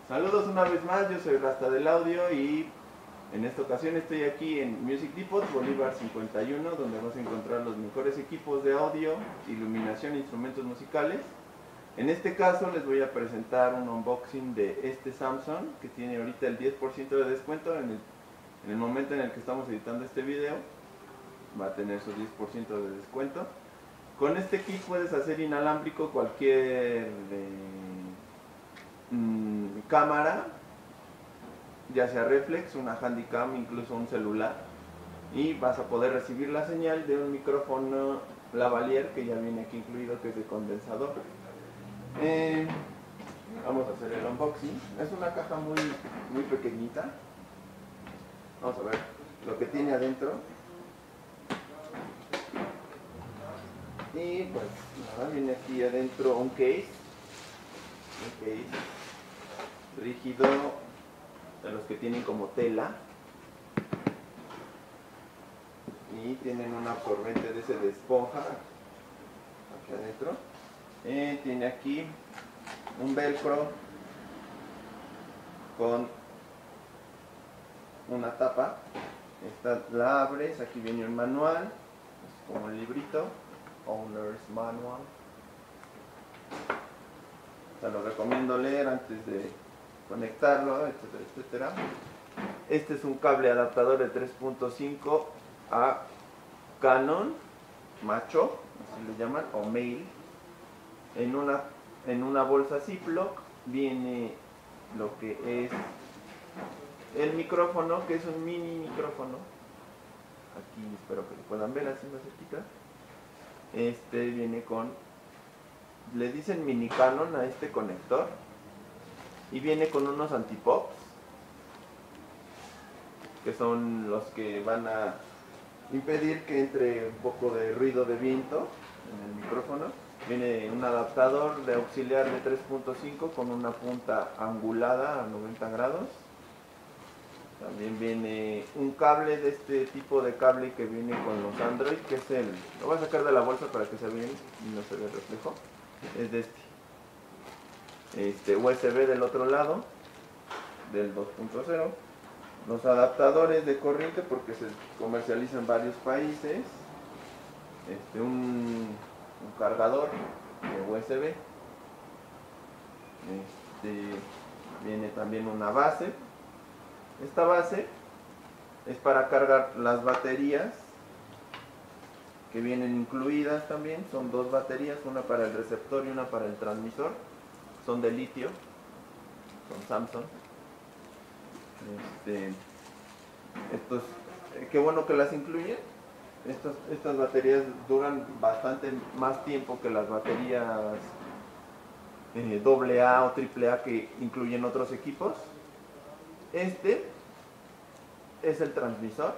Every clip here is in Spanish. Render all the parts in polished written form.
Saludos una vez más, yo soy Rasta del Audio y en esta ocasión estoy aquí en Music Depot, Bolívar 51, donde vas a encontrar los mejores equipos de audio, iluminación e instrumentos musicales. En este caso les voy a presentar un unboxing de este Samsung que tiene ahorita el 10% de descuento en el momento en el que estamos editando este video. Va a tener su 10% de descuento. Con este kit puedes hacer inalámbrico cualquier cámara, ya sea reflex, una handycam, incluso un celular, y vas a poder recibir la señal de un micrófono lavalier que ya viene aquí incluido, que es de condensador. Vamos a hacer el unboxing. Es una caja muy pequeñita. Vamos a ver lo que tiene adentro. Y pues nada, viene aquí adentro un case rígido, de los que tienen como tela, y tienen un absorbente de ese de esponja aquí adentro. Tiene aquí un velcro con una tapa. Esta la abres, aquí viene un manual, es como un librito, Owner's Manual. Te lo recomiendo leer antes de conectarlo, etcétera, etcétera. Este es un cable adaptador de 3.5 a Canon macho, así le llaman, o male. En una bolsa Ziploc viene lo que es el micrófono, que es un mini micrófono. Aquí espero que lo puedan ver así más cerquita. Este viene con, le dicen mini Canon a este conector, y viene con unos antipops, que son los que van a impedir que entre un poco de ruido de viento en el micrófono. Viene un adaptador de auxiliar de 3.5 con una punta angulada a 90 grados. También viene un cable de este tipo de cable que viene con los Android, que es el, lo voy a sacar de la bolsa para que se vea y no se vea el reflejo. Es de este USB del otro lado, del 2.0. Los adaptadores de corriente, porque se comercializan en varios países. Un cargador de USB. Viene también una base. Esta base es para cargar las baterías que vienen incluidas también. Son dos baterías, una para el receptor y una para el transmisor. Son de litio, son Samsung. Estos, qué bueno que las incluyen. Estas baterías duran bastante más tiempo que las baterías AA o AAA que incluyen otros equipos. Este es el transmisor,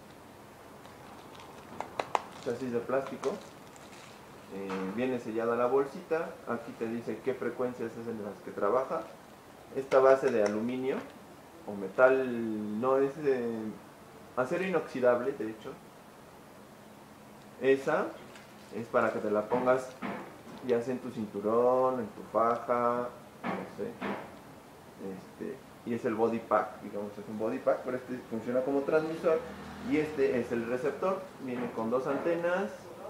chasis de plástico. Viene sellada la bolsita. Aquí te dice qué frecuencias es en las que trabaja. Esta base de aluminio o metal, no es de acero inoxidable, de hecho. Esa es para que te la pongas ya sea en tu cinturón, en tu faja, no sé. Y es el body pack, digamos, es un body pack, pero este funciona como transmisor. Y este es el receptor. Viene con dos antenas.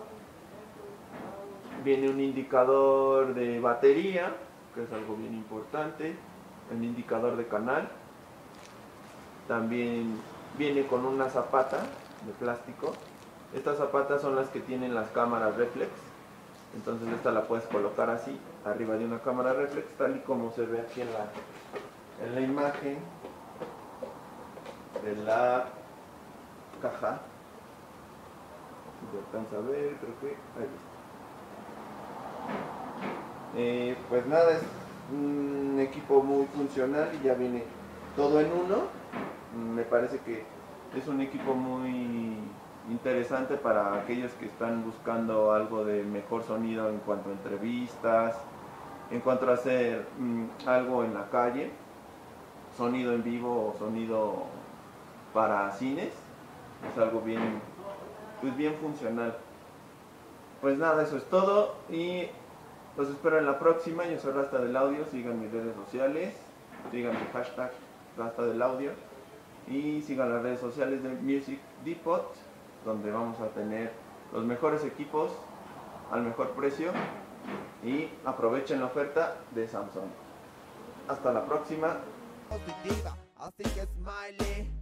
Viene un indicador de batería, que es algo bien importante. El indicador de canal. También viene con una zapata de plástico. Estas zapatas son las que tienen las cámaras reflex. Entonces esta la puedes colocar así, arriba de una cámara reflex, tal y como se ve aquí en la imagen de la caja. Si se alcanza a ver, creo que ahí está. Pues nada, es un equipo muy funcional y ya viene todo en uno. Me parece que es un equipo muy interesante para aquellos que están buscando algo de mejor sonido en cuanto a entrevistas, en cuanto a hacer algo en la calle, sonido en vivo o sonido para cines. Es algo bien funcional. Pues nada, eso es todo y los espero en la próxima. Yo soy Rasta del Audio, sigan mis redes sociales sigan el hashtag Rasta del Audio y sigan las redes sociales de Music Depot, donde vamos a tener los mejores equipos al mejor precio y aprovechen la oferta de Samsung. Hasta la próxima.